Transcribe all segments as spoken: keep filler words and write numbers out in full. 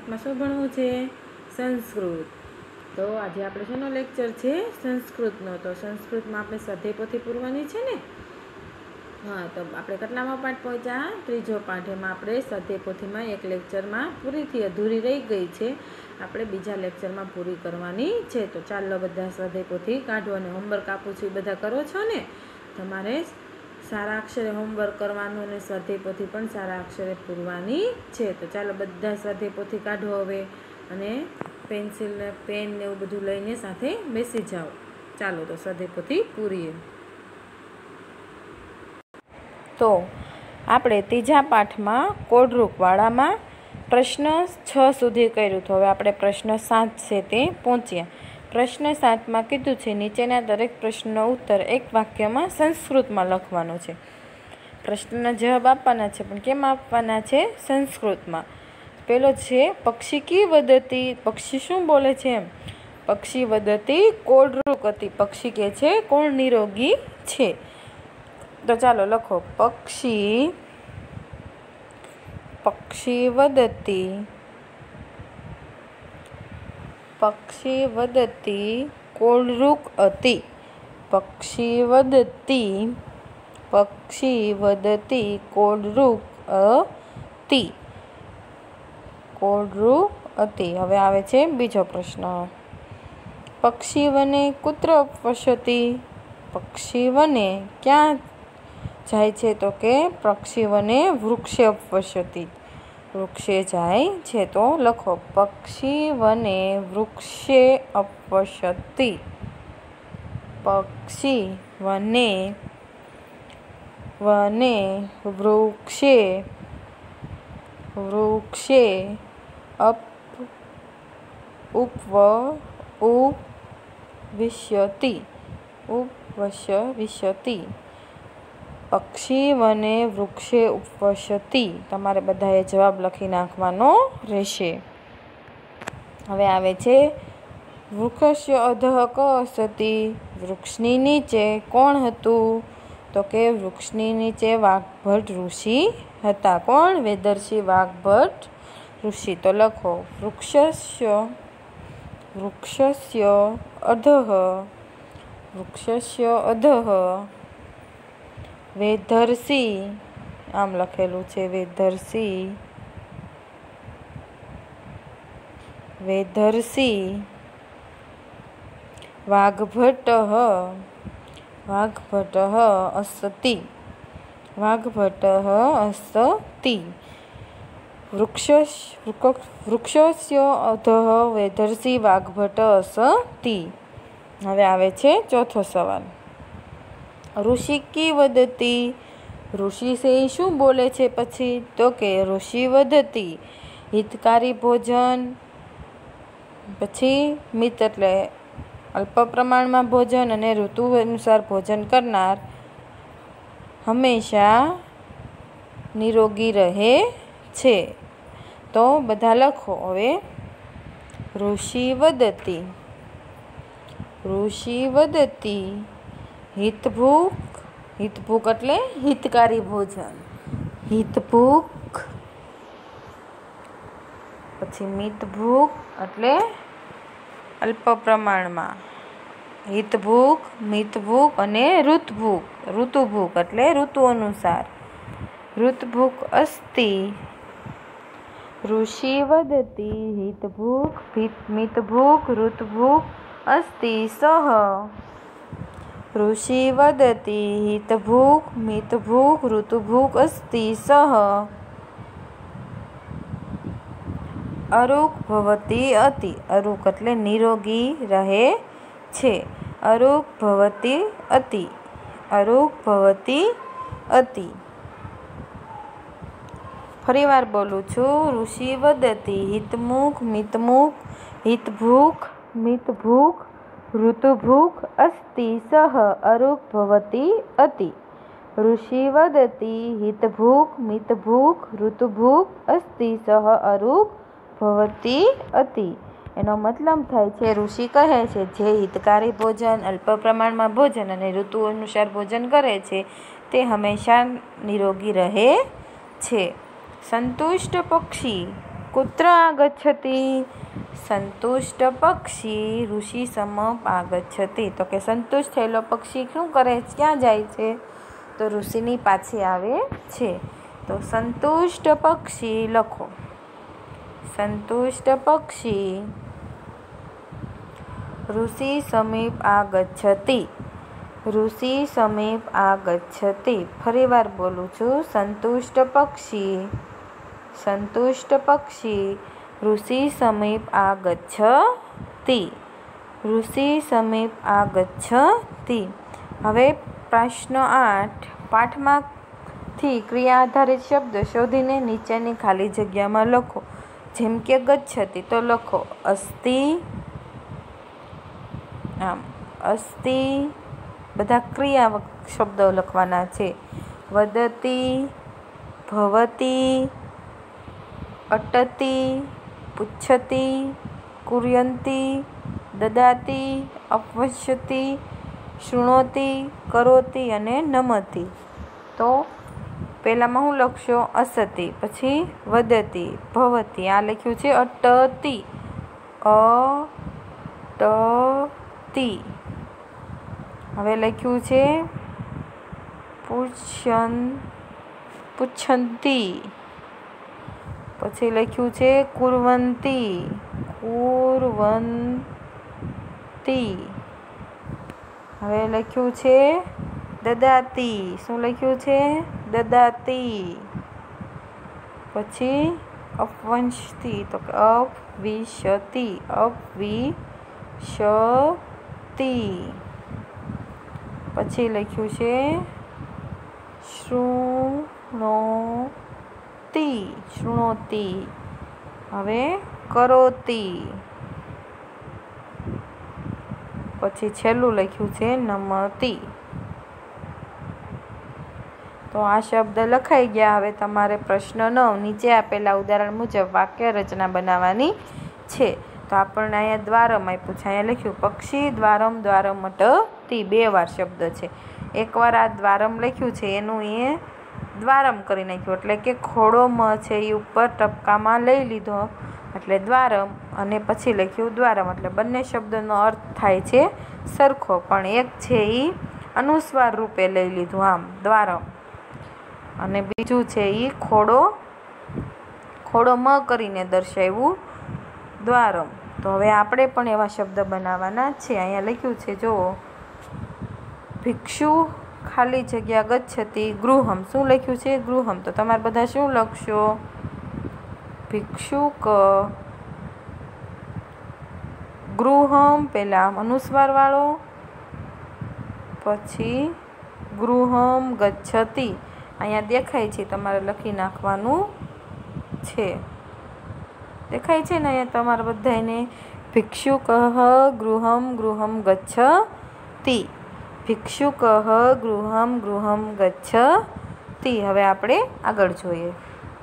પાઠમાં શું ભણવું છે? સંસ્કૃત. તો આજે આપણે શેનો લેક્ચર છે? સંસ્કૃતનો. તો સંસ્કૃતમાં આપણે સ્વાધ્યાય પોથી પૂરવાની છે ને? હા, તો આપણે કેટલામાં પાઠ પહોંચ્યા? ત્રીજો પાઠ. એમાં આપણે સ્વાધ્યાય પોથીમાં એક લેક્ચરમાં પૂરીથી અધૂરી રહી ગઈ છે, આપણે બીજા લેક્ચરમાં પૂરી કરવાની છે. તો ચાલો બધા સ્વાધ્યાય પોથી કાઢો અને હોમવર્ક આપું છું એ બધા કરો છો ને? તમારે સારા અક્ષરે હોમવર્ક કરવાનું અને સ્વાધ્યાય પોથી પણ સારા અક્ષરે પૂરવાની છે. તો ચાલો બધા સ્વાધ્યાય પોથી કાઢો હવે અને પેન્સિલ ને પેન ને એવું બધું લઈને સાથે બેસી જાઓ. ચાલો તો સ્વાધ્યાય પોથી પૂરીએ. તો આપણે ત્રીજા પાઠમાં કોડરૂપવાળામાં પ્રશ્ન છ સુધી કર્યું. તો હવે આપણે પ્રશ્ન સાત છે તે પહોંચ્યા. પ્રશ્ન સાતમાં કીધું છે નીચેના દરેક પ્રશ્નનો ઉત્તર એક વાક્યમાં સંસ્કૃતમાં લખવાનો છે. પ્રશ્નના જવાબ આપવાના છે, પણ કેમ આપવાના છે? સંસ્કૃતમાં. પેલો છે પક્ષી કી વદતી. પક્ષી શું બોલે છે? એમ પક્ષી વદતી કોડરૂકતી. પક્ષી કે છે કોણ નિરોગી છે. તો ચાલો લખો. પક્ષી પક્ષી વદતી પક્ષી વદતી કોડરૂકતી. પક્ષી વદતી પક્ષી વદતી કોડરૂકતી કોડરૂકતી. હવે આવે છે બીજો પ્રશ્ન. પક્ષી વને કુત્ર પશ્યતિ. પક્ષી વને ક્યાં જાય છે? તો કે પક્ષી વને વૃક્ષે પશ્યતિ. વૃક્ષે જાય છે. તો લખો પક્ષી વને વૃક્ષે અપશ્યતિ. પક્ષી વને વને વૃક્ષે વૃક્ષે અપ ઉપવ ઉપવિશ્યતિ ઉપવશ્યતિ. પક્ષી વને વૃક્ષે ઉપવશ્યતિ. તમારે બધાએ જવાબ લખી નાખવાનો રહેશે. હવે આવે છે વૃક્ષસ્ય અધઃ ક અસતિ. વૃક્ષની નીચે કોણ હતું? તો કે વૃક્ષની નીચે વાગ્ભટ ઋષિ હતા. કોણ? વેદર્ષિ વાગ્ભટ ઋષિ. તો લખો વૃક્ષસ્ય વૃક્ષસ્ય અધઃ વૃક્ષસ્ય અધઃ વેદર્ષિ. આમ લખેલું છે વેદર્ષિ વેદર્ષિ વાગ્ભટ વાગ્ભટ અસતિ વાગ્ભટ અસતિ. વૃક્ષ વૃક્ષસ્ય અધઃ વેદર્ષિ વાગ્ભટ અસતિ. હવે આવે છે ચોથો સવાલ. ઋષિ કી વદતી. ઋષિ છે એ શું બોલે છે પછી? તો કે ઋષિ વદતી હિતકારી ભોજન. પછી મિત એટલે અલ્પ પ્રમાણમાં ભોજન અને ઋતુ અનુસાર ભોજન કરનાર હંમેશા નિરોગી રહે છે. તો બધા લખો હવે. ઋષિ વદતી ઋષિ વદતી હિતભૂખ. હિતભૂખ એટલે હિતકારી ભોજન. હિતભૂખ. પછી મિતભૂખ એટલે અલ્પ પ્રમાણમાં. હિતભૂખ, મિતભૂખ અને ઋતભૂખ. ઋતુભૂખ એટલે ઋતુ અનુસાર. ઋતભૂખ અસ્તિ. ઋષિ વદતી હિતભૂખ મિતભૂખ ઋતભૂખ અસ્તિ સહ. ઋષિ વદતી હિતભૂખ મિતભૂખ ઋતુભૂખ અસ્તિ સહ. અરુક ભવતી અતિ. અરુક એટલે નિરોગી રહે છે. અરુક ભવતી અતિ. અરુક ભવતી અતિ. ફરી વાર બોલું છું. ઋષિ વદતી હિતમુખ મિતમુખ હિતભૂખ મિતભૂખ ઋતુભૂખ અસ્તિ સહ અરુક ભવતી અતિ. ઋષિ વદતી હિતભૂખ મિતભૂખ ઋતુભૂખ અસ્તિ સહ અરુક ભવતી અતિ. એનો મતલબ થાય છે ઋષિ કહે છે જે હિતકારી ભોજન, અલ્પ પ્રમાણમાં ભોજન અને ઋતુ અનુસાર ભોજન કરે છે તે હંમેશા નિરોગી રહે છે. સંતુષ્ટ પક્ષી कुत्र आगच्छति? संतुष्ट पक्षी ऋषि समीप आगच्छति। तो के संतुष्ट थयेलो पक्षी शुं करे, क्यां जाय छे? तो ऋषिनी पाछे आवे छे। तो संतुष्ट पक्षी लखो। संतुष्ट पक्षी ऋषि समीप आगच्छति। ऋषि समीप आगच्छति। फरीवार बोलूं छुं, संतुष्ट पक्षी संतुष्ट पक्षी ऋषि समीप आगच्छति। ऋषि समीप आगच्छति। हवे प्रश्न आठ, पाठमांथी क्रिया आधारित शब्द शोधीने नीचेनी खाली जग्यामां लखो। जेम के गच्छति तो लखो अस्ति, आम अस्ति, बधा क्रिया शब्दो लखवाना छे। वदति, भवति, अटति, पुच्छति, कुर्वन्ति, ददाति, अपश्यति, शृणोति, करोति अने नमति। तो पहेलामां हुं लखशो असति, पछी वदति, भवति, आ लख्युं छे अटति, अटति। हवे लख्युं छे पुच्छन् पुच्छन्ति, पछी लख्युं छे कुर्वन्ति, कुर्वन्ति। हवे लख्युं छे ददाति, शुं लख्युं छे ददाति। पछी अपवंशति तो अपविशति, अपविशति। पछी लख्युं छे शृणोति, शृणोति। हवे करोति। पछी छेल्लुं लख्युं छे नमति। तो आ शब्द लखाई गया। हवे तमारे प्रश्न नौ नीचे आपेला उदाहरण मुजब वाक्य रचना बनावानी छे। तो आपणे अहींया द्वारम आप्युं छे, अहींया लख्युं पक्षी द्वारम द्वारम अटति, बे वार शब्द छे। एक वार आ द्वारम लख्युं छे एनुं ए द्वारम करी नाख्युं, એટલે કે ખોડો મ છે એ ઉપર ટપકામાં લઈ લીધો એટલે દ્વારમ, અને પછી લખ્યું દ્વારમ, એટલે બંને શબ્દનો અર્થ થાય છે સરખો, પણ એક છે એ અનુસ્વાર રૂપે લઈ લીધું, આમ દ્વારમ, અને બીજું છે એ ખોડો ખોડો મ કરીને દર્શાવ્યું દ્વારમ। તો હવે આપણે પણ એવા શબ્દ બનાવવાના છે। અહીંયા લખ્યું છે જુઓ, ભિક્ષુ ખાલી જગ્યા ગચ્છતિ ગૃહમ, શું લખ્યું છે ગૃહમ। તો તમારે બધા શું લખશો? ભિક્ષુક ગૃહમ, પહેલા અનુસ્વાર વાળો, પછી ગૃહમ ગચ્છતિ। અહીંયા દેખાય છે, તમારે લખી નાખવાનું છે, દેખાય છે ને અહીંયા તમારે બધાને ભિક્ષુક ગૃહમ ગૃહમ ગચ્છતિ, ભિક્ષુક ગૃહમ ગૃહમ ગચ્છતિ। હવે આપણે આગળ જોઈએ।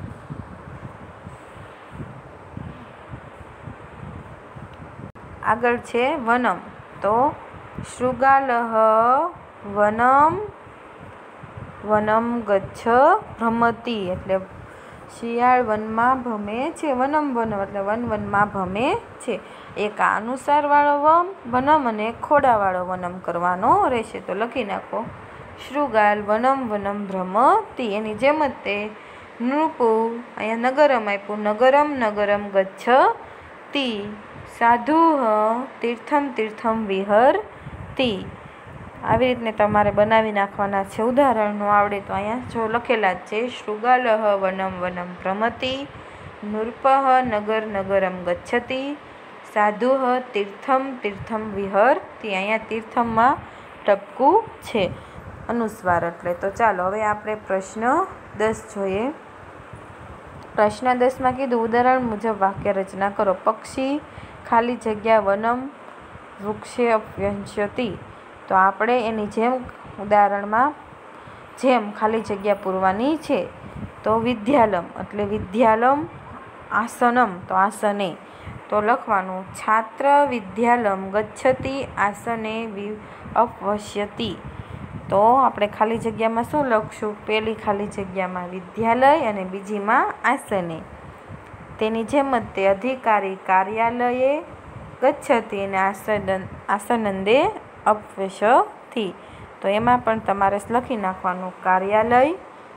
આગળ છે વનમ। તો શૃગાલઃ વનમ વનમ ગચ્છ ભ્રમતિ, એટલે શિયાળ વનમાં ભમે છે, વનમ વનમ એટલે વન વનમાં ભમે છે। એક આ અનુસારવાળો વમ વનમ અને એક ખોડાવાળો વનમ કરવાનો રહેશે। તો લખી નાખો, શૃગાલ વનમ વનમ ભ્રમતિ, એની જેમ જ તે નૃપુ, અહીંયા નગરમ આપ્યું, નગરમ નગરમ ગચ્છતિ, સાધુ તીર્થમ તીર્થમ વિહરતિ। આવી રીતને તમારે બનાવી નાખવાના છે। ઉદાહરણો આવડે તો અહીંયા જો લખેલા જ છે, શૃગાલઃ વનમ વનમ ભ્રમતિ, નૃપઃ નગર નગરમ ગચ્છતિ, સાધુઃ તીર્થમ તીર્થમ વિહરતિ। અહીંયા તીર્થમમાં ટપકું છે અનુસ્વાર એટલે। તો ચાલો હવે આપણે પ્રશ્ન દસ જોઈએ। પ્રશ્ન દસમાં કીધું, ઉદાહરણ મુજબ વાક્ય રચના કરો। પક્ષી ખાલી જગ્યા વનમ વૃક્ષે અપ્યંશતિ। તો આપણે એની જેમ ઉદાહરણમાં જેમ ખાલી જગ્યા પૂરવાની છે। તો વિદ્યાલમ એટલે વિદ્યાલમ, આસનમ તો આસને, તો લખવાનું છાત્ર વિદ્યાલમ ગચ્છતિ આસને અપશ્યતિ। તો આપણે ખાલી જગ્યામાં શું લખશું? પહેલી ખાલી જગ્યામાં વિદ્યાલય અને બીજીમાં આસને। તેની જેમ જ તે અધિકારી કાર્યાલયે ગચ્છતિ અને આસન આસનંદે અપવેશથી. તો એમાં પણ તમારે લખી નાખવાનું કાર્યાલય,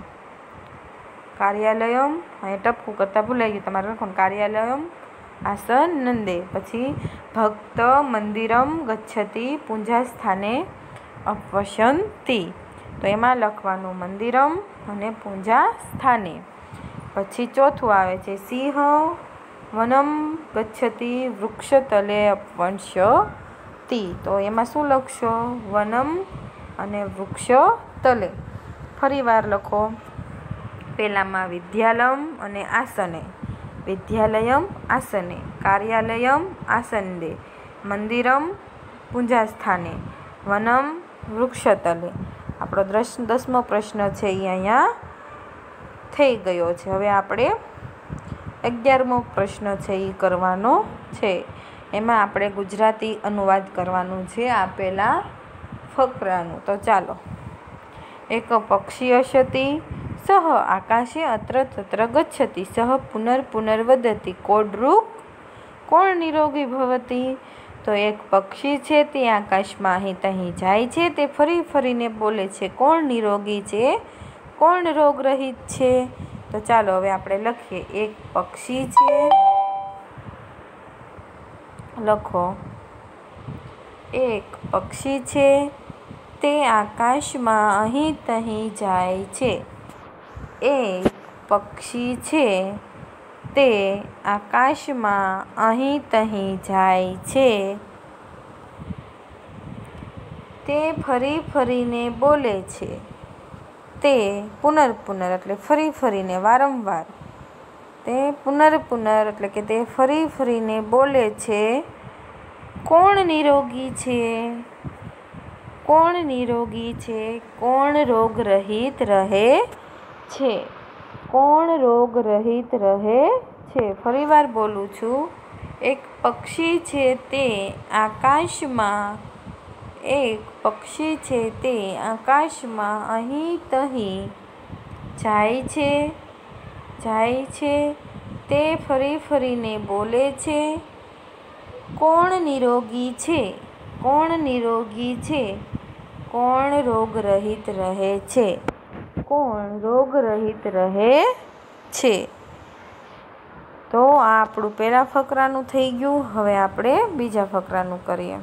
કાર્યાલયમ, અહીંયા ટપકું કરતાં ભૂલાઈ ગયું, તમારે લખવાનું કાર્યાલયમ આસનંદે. પછી ભક્ત મંદિરમ ગચ્છતિ પૂજા સ્થાને અપવશંતિ. તો એમાં લખવાનું મંદિરમ અને પૂજા સ્થાને. પછી ચોથું આવે છે સિંહ વનમ ગચ્છતિ વૃક્ષતલે અપવંશતિ. તો એમાં શું લખશો? વનમ અને વૃક્ષ તલે. ફરી વાર લખો. પહેલામાં વિદ્યાલમ અને આસને, વિદ્યાલયમ આસને, કાર્યાલયમ આસનદે, મંદિરમ પૂજા સ્થાને, વનમ વૃક્ષતલે. આપણો દસ દસમો પ્રશ્ન છે એ અહીંયા થઈ ગયો છે. હવે આપણે અગિયારમો પ્રશ્ન છે એ કરવાનો છે. એમાં આપણે ગુજરાતી અનુવાદ કરવાનું છે આપેલા ફકરાનું. તો ચાલો. એક પક્ષી અશતિ સહ આકાશે અત્ર તત્ર ગચ્છતિ સહ પુનર પુનર્વદતિ કોડરૂપ કોણ નિરોગી ભવતી. તો એક પક્ષી છે તે આકાશમાં અહીં તહીં જાય છે, તે ફરી ફરીને બોલે છે કોણ નિરોગી છે, કોણ રોગરહિત છે. તો ચાલો હવે આપણે લખીએ. એક પક્ષી છે, લખો. એક પક્ષી છે તે આકાશમાં અહીં તહીં જાય છે. એક પક્ષી છે તે આકાશમાં અહીં તહીં જાય છે, તે ફરી ફરીને બોલે છે. તે પુનર પુનર એટલે ફરી ફરીને, વારંવાર. તે પુનર પુનર એટલે કે તે ફરી ફરીને બોલે છે કોણ નિરોગી છે, કોણ નિરોગી છે, કોણ રોગરહિત રહે છે, કોણ રોગરહિત રહે છે. ફરી વાર બોલું છું. એક પક્ષી છે તે આકાશમાં, એક પક્ષી છે તે આકાશમાં અહીં તહીં જાય છે, જાય છે, તે ફરી ફરીને બોલે છે કોણ નિરોગી છે, કોણ નિરોગી છે, કોણ રોગરહિત રહે છે, કોણ રોગરહિત રહે છે. તો આ આપણું પહેલા ફકરાનું થઈ ગયું. હવે આપણે બીજા ફકરાનું કરીએ.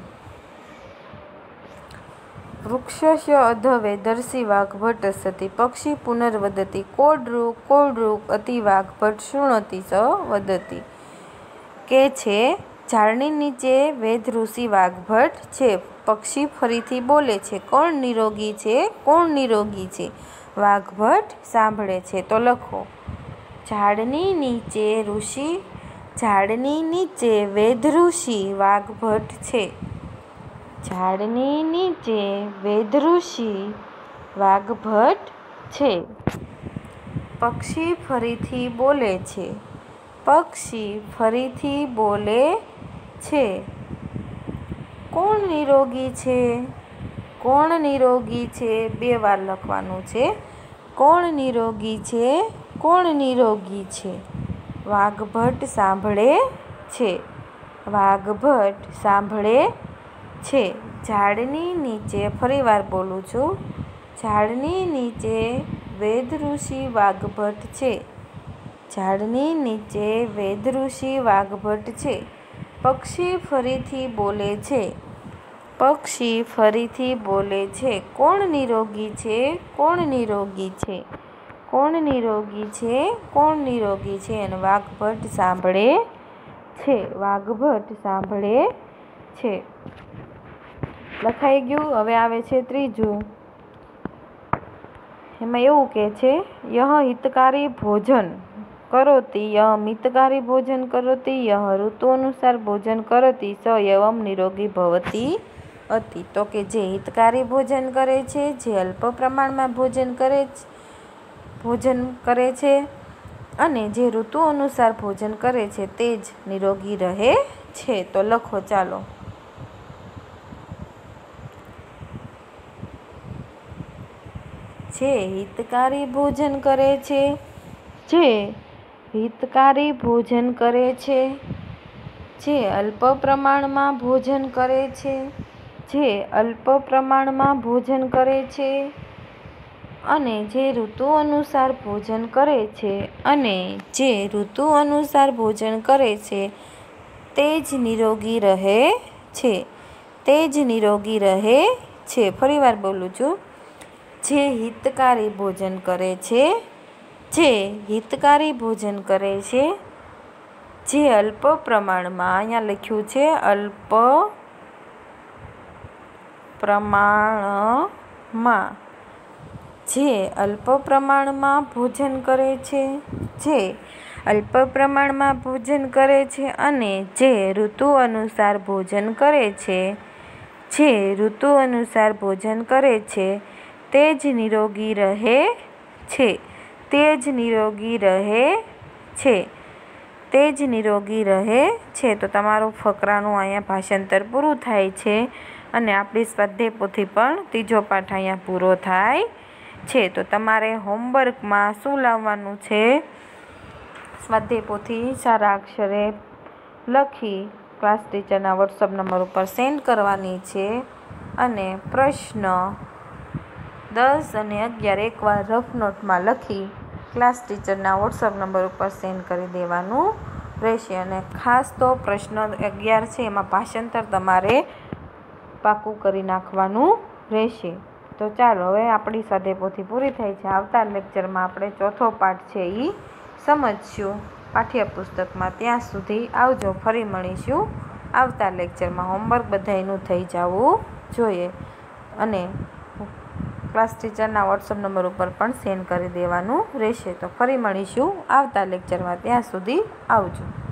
વૃક્ષસ્ય અધવેદર્શી વાઘભટ સતી પક્ષી પુનર્વદતિ કોડરૂક કોડરૂક અતિ વાઘભટ શૃણોતિ સ વદતિ. કે છે ઝાડની નીચે વેદ ઋષિ વાઘભટ છે. પક્ષી ફરીથી બોલે છે કોણ નિરોગી છે, કોણ નિરોગી છે. વાઘભટ સાંભળે છે. તો લખો. ઝાડની નીચે ઋષિ, ઝાડની નીચે વેદ ઋષિ વાઘભટ છે. ઝાડની નીચે વેદ ઋષિ વાઘભટ છે. પક્ષી ફરીથી બોલે છે, પક્ષી ફરીથી બોલે છે કોણ નિરોગી છે, કોણ નિરોગી છે. બે વાર લખવાનું છે. કોણ નિરોગી છે, કોણ નિરોગી છે. વાઘભટ સાંભળે છે, વાઘભટ સાંભળે છે. ઝાડની નીચે, ફરી વાર બોલું છું. ઝાડની નીચે વેદ ઋષિ વાઘભટ છે, ઝાડની નીચે વેદ ઋષિ વાઘભટ છે. પક્ષી ફરીથી બોલે છે, પક્ષી ફરીથી બોલે છે કોણ નિરોગી છે, કોણ નિરોગી છે, કોણ નિરોગી છે, કોણ નિરોગી છે. અને વાઘભટ સાંભળે છે, વાઘભટ સાંભળે છે. લખાઈ ગયું. હવે આવે છે ત્રીજું. એમાં એવું કહે છે યહ હિતકારી ભોજન કરોતી, યહ મિતકારી ભોજન કરોતી, યહ ઋતુ અનુસાર ભોજન કરતી સ એવમ નિરોગી ભવતી અતિ. તો કે જે હિતકારી ભોજન કરે છે, જે અલ્પ પ્રમાણમાં ભોજન કરે છે, ભોજન કરે છે અને જે ઋતુ અનુસાર ભોજન કરે છે તે જ નિરોગી રહે છે. તો લખો. ચાલો. જે હિતકારી ભોજન કરે છે, જે હિતકારી ભોજન કરે છે, જે અલ્પ પ્રમાણમાં ભોજન કરે છે, જે અલ્પ પ્રમાણમાં ભોજન કરે છે, અને જે ઋતુ અનુસાર ભોજન કરે છે, અને જે ઋતુ અનુસાર ભોજન કરે છે તે જ નિરોગી રહે છે, તે જ નિરોગી રહે છે. ફરીવાર બોલું છું. જે હિતકારી ભોજન કરે છે, જે હિતકારી ભોજન કરે છે, જે અલ્પ પ્રમાણમાં, અહીંયા લખ્યું છે અલ્પ પ્રમાણમાં, જે અલ્પ પ્રમાણમાં ભોજન કરે છે, જે અલ્પ પ્રમાણમાં ભોજન કરે છે, અને જે ઋતુ અનુસાર ભોજન કરે છે, જે ઋતુ અનુસાર ભોજન કરે છે તે જ નિરોગી રહે છે, તે જ નિરોગી રહે છે, તે જ નિરોગી રહે છે. તો તમારું ફકરાનું અહીંયા ભાષાંતર પૂરું થાય છે અને આપણી સ્વાધ્યાય પોથી પણ ત્રીજો પાઠ અહીંયા પૂરો થાય છે. તો તમારે હોમવર્કમાં શું લાવવાનું છે? સ્વાધ્યાય પોથી સારા અક્ષરે લખી ક્લાસ ટીચરના વોટ્સઅપ નંબર ઉપર સેન્ડ કરવાની છે, અને પ્રશ્ન દસ અને અગિયાર એકવાર રફ નોટમાં લખી ક્લાસ ટીચરના વોટ્સઅપ નંબર ઉપર સેન્ડ કરી દેવાનું રહેશે. અને ખાસ તો પ્રશ્ન અગિયાર છે એમાં ભાષાંતર તમારે પાકું કરી નાખવાનું રહેશે. તો ચાલો હવે આપણી સ્વાધ્યાય પોથી પૂરી થાય છે. આવતા લેક્ચરમાં આપણે ચોથો પાઠ છે એ સમજશું પાઠ્યપુસ્તકમાં. ત્યાં સુધી આવજો. ફરી મળીશું આવતા લેક્ચરમાં. હોમવર્ક બધાયનું થઈ જવું જોઈએ, અને ક્લાસ ટીચરના વોટ્સઅપ નંબર ઉપર પણ સેન્ડ કરી દેવાનું રહેશે. તો ફરી મળીશું આવતા લેક્ચરમાં. ત્યાં સુધી આવજો.